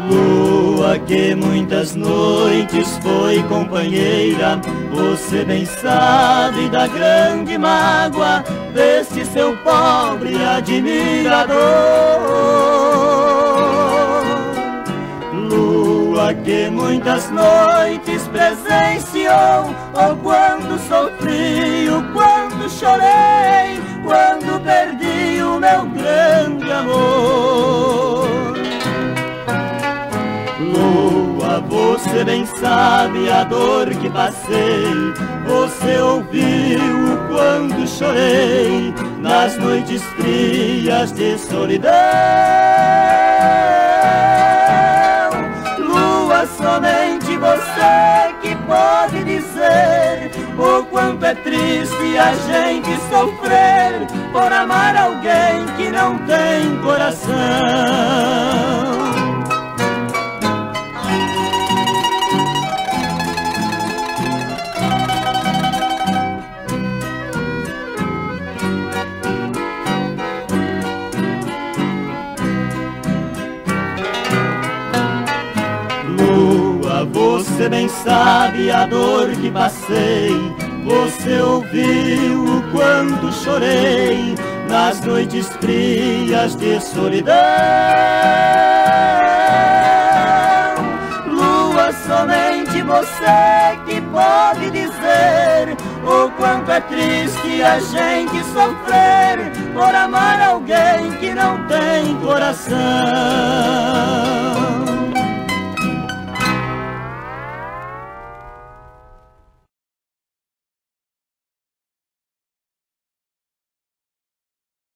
Lua que muitas noites foi companheira, você bem sabe da grande mágoa deste seu pobre admirador. Lua que muitas noites presenciou o quanto sofri, o quanto chorei, quando perdi o meu grande amor. Lua, você bem sabe a dor que passei, você ouviu o quanto chorei nas noites frias de solidão. Lua, somente você que pode dizer o quanto é triste a gente sofrer por amar alguém que não tem coração. Você bem sabe a dor que passei, você ouviu o quanto chorei nas noites frias de solidão. Lua, somente você que pode dizer o quanto é triste a gente sofrer por amar alguém que não tem coração.